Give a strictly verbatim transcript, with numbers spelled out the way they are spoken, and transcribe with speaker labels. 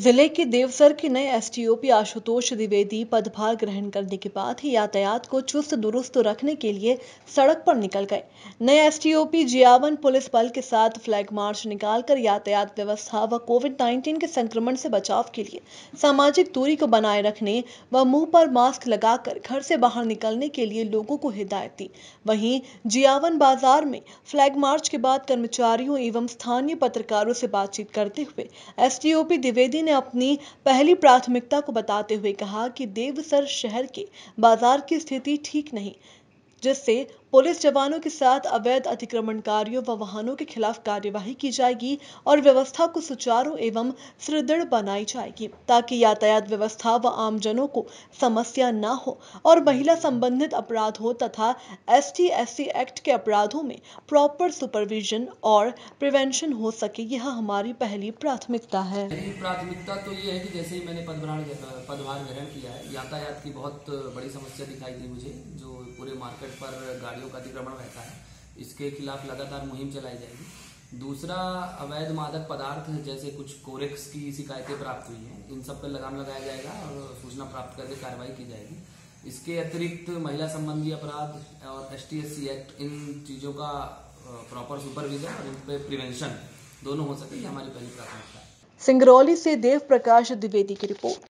Speaker 1: जिले के देवसर के नए एसडीओपी आशुतोष द्विवेदी पदभार ग्रहण करने के बाद ही यातायात को चुस्त दुरुस्त रखने के लिए सड़क पर निकल गए। नए एसडीओपी जियावन पुलिस बल के साथ फ्लैग मार्च निकालकर यातायात व्यवस्था व कोविड उन्नीस के संक्रमण से बचाव के लिए सामाजिक दूरी को बनाए रखने व मुंह पर मास्क लगाकर घर से बाहर निकलने के लिए लोगों को हिदायत दी। वहीं जियावन बाजार में फ्लैग मार्च के बाद कर्मचारियों एवं स्थानीय पत्रकारों से बातचीत करते हुए एसडीओपी द्विवेदी ने अपनी पहली प्राथमिकता को बताते हुए कहा कि देवसर शहर के बाजार की स्थिति ठीक नहीं, जिससे पुलिस जवानों के साथ अवैध अतिक्रमणकारियों व वाहनों के खिलाफ कार्यवाही की जाएगी और व्यवस्था को सुचारू एवं सुदृढ़ बनाई जाएगी ताकि यातायात व्यवस्था व आमजनों को समस्या न हो और महिला संबंधित अपराध हो तथा एसटी एससी एक्ट के अपराधों में प्रॉपर सुपरविजन और प्रिवेंशन हो सके। यह हमारी पहली प्राथमिकता है।
Speaker 2: पहली प्राथमिकता तो ये है कि जैसे ही मैंने पदभार पदभार ग्रहण किया है, यातायात की बहुत बड़ी समस्या दिखाई दी मुझे, जो पूरे मार्केट पर गाड़ियों का अतिक्रमण रहता है। इसके खिलाफ लगातार मुहिम चलाई जाएगी। दूसरा, अवैध मादक पदार्थ जैसे कुछ कोरेक्स की शिकायतें प्राप्त हुई हैं, इन सब पर लगाम लगाया जाएगा और सूचना प्राप्त करके कार्रवाई की जाएगी। इसके अतिरिक्त महिला संबंधी अपराध और S T S C act, इन चीज़ों का प्रॉपर सुपरविजन और इन पे प्रिवेंशन दोनों हो सके, ये हमारी पहली प्राथमिकता है।
Speaker 1: सिंगरौली से देव प्रकाश द्विवेदी की रिपोर्ट।